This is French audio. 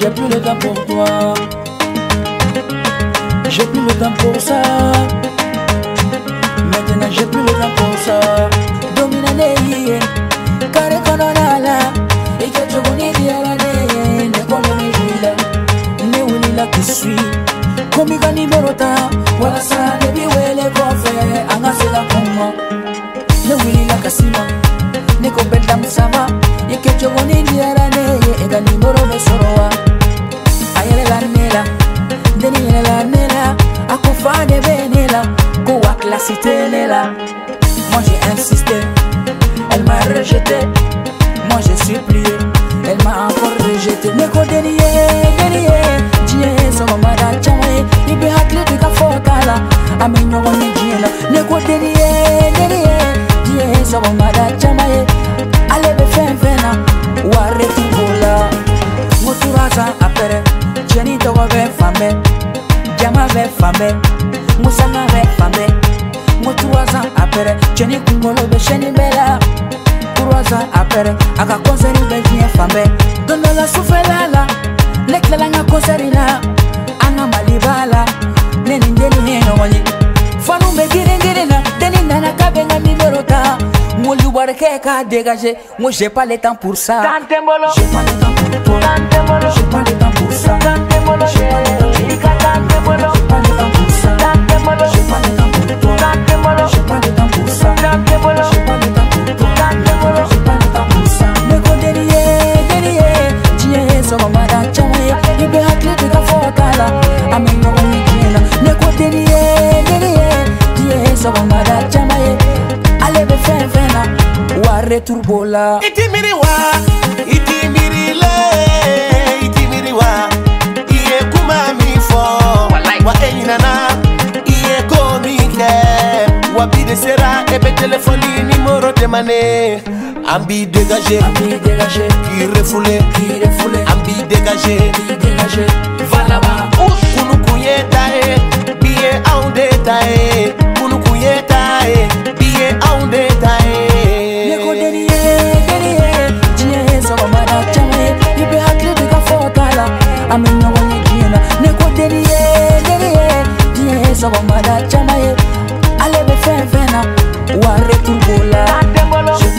j'ai plus le temps pour toi. J'ai plus le temps pour ça. Maintenant j'ai plus le temps pour ça. Domina neye, kare kononala. Ike chogoni diara neye, ne kono me jila, ne wulila qui suis. Komi gani morota, wala sa ne biwele kofe, anga sela koma. Ne wulila kasima, ne ko benda musama. Ike chogoni diara neye, ega ni moro me sorowa. Ayele la nela, deni la nela, akufa de benela, kowa clasité nela. Moi j'ai insisté, elle m'a rejeté. Moi j'ai supplié, elle m'a encore rejeté. Neko deniye, diye sama mada chamaye. Ibe hakle tika fokala, amenyo wani jina. Neko deniye, diye sama mada chamaye. Alebe fenfena, ware tubola. Moturaza apere, jeni togo be fame, jama be fame, musama be fame. Moturaza apere, jeni kumolo be sheni bela. 3 ans après, aka concert be bien fame. Dono la souffela, lekla nga concert la, anga malibala, neni ndeni no wani. Fanu me gire na, deni nana kabenga numéro ta. Mo lubarke ka dégager, moi j'ai pas le temps pour ça. J'ai pas le temps pour toi. J'ai pas le temps pour ça. J'ai pas le temps pour ça. J'ai pas le temps pour ça. J'ai pas le temps pour toi. J'ai pas le temps pour ça. J'ai pas le temps pour toi. J'ai pas le temps pour ça. Neko deniye, diye sama mada chamaye. Ibe hakle tika fokala, amenyo wani jina. Neko deniye, diye sama mada chamaye. Alebe fenfena, ware turbola. Itimiriwa, itimirila, itimiriwa. Iye kumami fo, wa enyinana. Iye komike, wa bide sera. Ebe telefoni numéro de mané. Ambi dégagé, qui refoulé, ambi dégagé, valaba. Kunu kuye tae, biye aunde tae. Kunu kuye tae, biye aunde tae. Neko deniye, diye sama mada chamaye. Ibe hakle tika fokala, amenyo wani jina. Neko deniye, diye sama mada chamaye. Alebe fenfena, ware turbola.